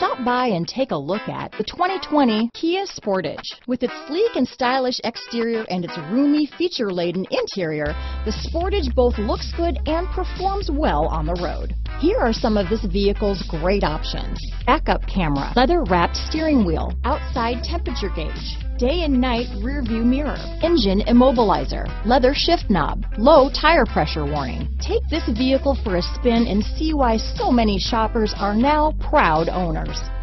Stop by and take a look at the 2020 Kia Sportage. With its sleek and stylish exterior and its roomy, feature-laden interior, the Sportage both looks good and performs well on the road. Here are some of this vehicle's great options: backup camera, leather-wrapped steering wheel, outside temperature gauge, day and night rear view mirror, engine immobilizer, leather shift knob, low tire pressure warning. Take this vehicle for a spin and see why so many shoppers are now proud owners.